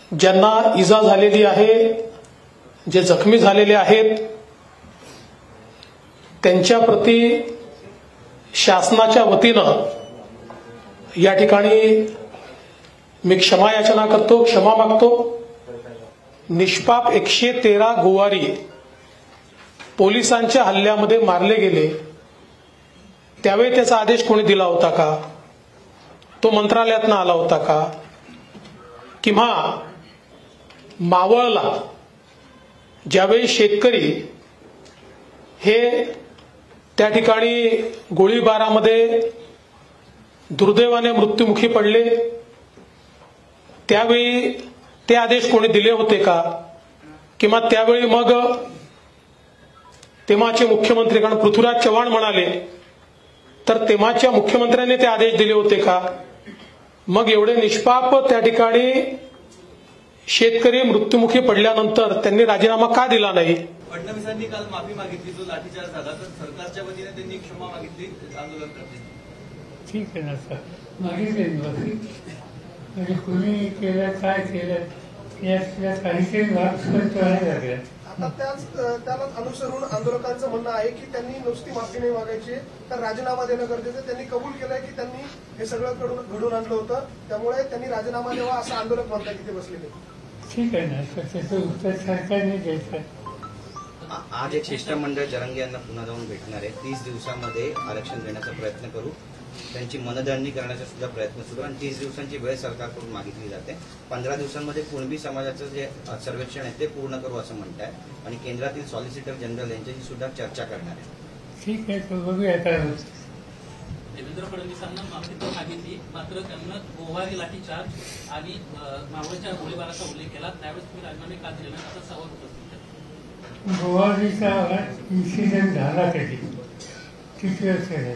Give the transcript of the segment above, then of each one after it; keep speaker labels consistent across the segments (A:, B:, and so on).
A: ज्यांना इजा झालेली आहे, जे जखमी झालेले आहेत, त्यांच्या प्रती शासनाच्या वतीनं या ठिकाणी मी क्षमा याचना करतो, क्षमा मागतो। निष्पाप 113 गोवारी पोलिसांच्या हल्ल्यामध्ये मारले गेले, त्यावेळी त्याचा आदेश कोणी दिला होता का? तो मंत्रालयातनं आला होता का? किंवा मावळला ज्यावेळी शेतकरी हे त्या ठिकाणी गोळीबारामध्ये दुर्दैवाने मृत्युमुखी पडले, त्यावेळी ते आदेश कोणी दिले होते का? किंवा त्यावेळी मग तेव्हाचे मुख्यमंत्री, कारण पृथ्वीराज चव्हाण म्हणाले, तर तेव्हाच्या मुख्यमंत्र्यांनी ते आदेश दिले होते का? मग एवढे निष्पाप त्या ठिकाणी शेतकरी मृत्युमुखी पडल्यानंतर त्यांनी राजीनामा का दिला नाही?
B: फडणवीसांनी काल माफी मागितली, जो लाठीचार्ज झाला, तर सरकारच्या वतीने त्यांनी क्षमा मागितली आंदोलन करते। ठीक आहे ना सर,
C: मागितली माफी, म्हणजे कुणी केलं, काय केलं यात काहीतरी भाग करायला लागला।
D: आता त्याला अनुसरून आंदोलकांचं म्हणणं आहे की त्यांनी नुसती माफी नाही मागायची, तर राजीनामा देणं गरजेचं। त्यांनी कबूल केलंय की त्यांनी हे सगळं घडून आणलं होतं, त्यामुळे त्यांनी राजीनामा द्यावा असं आंदोलक म्हणतात तिथे बसलेले।
C: ठीक आहे ना, त्याचं उत्तर सरकारने द्यायचं।
E: आज एक शिष्टमंडळ जरांगे यांना पुन्हा जाऊन भेटणार आहे। 30 दिवसांमध्ये आरक्षण देण्याचा प्रयत्न करू, त्यांची मनधरणी करण्याचा सुद्धा प्रयत्न सुरू, आणि 30 दिवसांची वेळ सरकारकडून मागितली जाते। 15 दिवसांमध्ये कुणबी समाजाचं जे सर्वेक्षण आहे ते पूर्ण करू असं म्हणताय, आणि केंद्रातील सॉलिसिटर जनरल यांच्याशी सुद्धा चर्चा करणार आहे।
C: ठीक आहे, तो बघूया काय होतं।
B: देवेंद्र फडणवीसांना माफी तर मागितली, मात्र त्यांना गोवारी लाठीचार्ज आणि मावळच्या गोळीबाराचा उल्लेख केला, त्यावेळेस तुम्ही राजीनामे का दिले नाही असा सवाल उपस्थित केला।
C: गोवारीचा इन्सिडेंट झाला कधी? किती वर्ष झाली?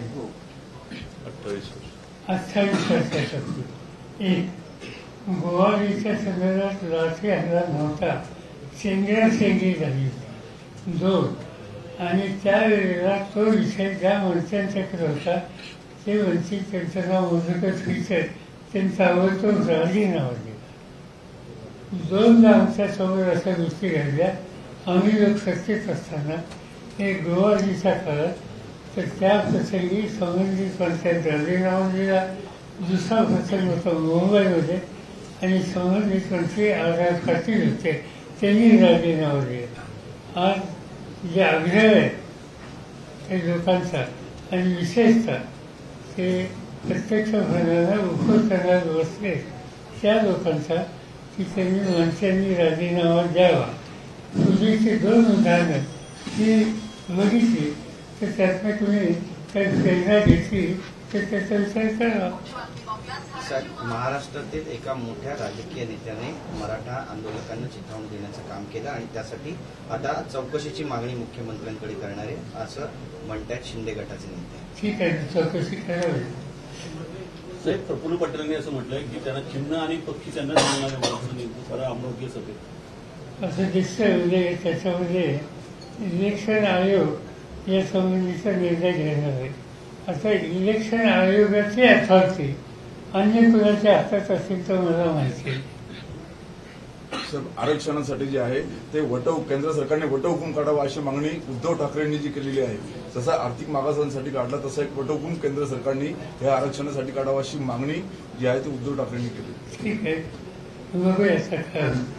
C: 28 वर्षापूर्वी। एक, गोवारीच्या संदर्भात लाठी हल्ला नव्हता, शेंगी झाली होती। 2, आणि त्यावेळेला तो विषय ज्या मंत्र्यांच्याकडे होता ते मंत्री, त्यांचं नाव मधुकर श्रीचर, त्यांचा आवडतो राजीनामा दिला। 2दा आमच्यासमोर अशा गोष्टी घडल्या, आम्ही लोक सत्तेत असताना हे गोवारीच्या काळात, तर त्या प्रसंगी संबंधित मंत्र्यांनी राजीनामा दिला। दुसरा प्रसंग होता मुंबईमध्ये, आणि संबंधित मंत्री आर पाटील होते, त्यांनी राजीनामा दिला। आज जे आग्रह आहे त्या लोकांचा, आणि विशेषतः ते प्रत्यक्ष भरणारा उपोषणात बसले त्या लोकांचा, की त्यांनी मंत्र्यांनी राजीनामा द्यावा। पूर्वीची 2 उदाहरणं ती बघितली, तर त्यातनं तुम्ही काही प्रेरणा घेतली तर त्याचा विचार करावा।
E: सर, महाराष्ट्रातील एका मोठ्या राजकीय नेत्याने मराठा आंदोलकांना चिथावून देण्याचं काम केलं, आणि त्यासाठी आता चौकशीची मागणी मुख्यमंत्र्यांकडे करणार आहे असं म्हणतायत शिंदे गटाचे नेते।
C: ठीक आहे, चौकशी करावी।
F: साहेब, प्रफुल्ल पटेलांनी असं म्हटलंय की त्यांना चिन्ह आणि पक्षी त्यांना मिळणार अमरावती सभेत
C: असं दिसतंय। म्हणजे त्याच्यामध्ये इलेक्शन आयोग या संबंधीचा निर्णय घेणार आहे। आता इलेक्शन आयोगाची अथॉरिटी अन्य कुणाच्या हातात असेल तर मला माहिती आहे।
G: सर, आरक्षणासाठी जे आहे ते केंद्र सरकारने वटहुकूम काढावा अशी मागणी उद्धव ठाकरेंनी जी केलेली आहे, जसा आर्थिक मागासांसाठी काढला तसा एक वटहुकूम केंद्र सरकारने या आरक्षणासाठी काढावा अशी मागणी जी आहे ती उद्धव ठाकरेंनी केली।
C: ठीक आहे, बघूया सर।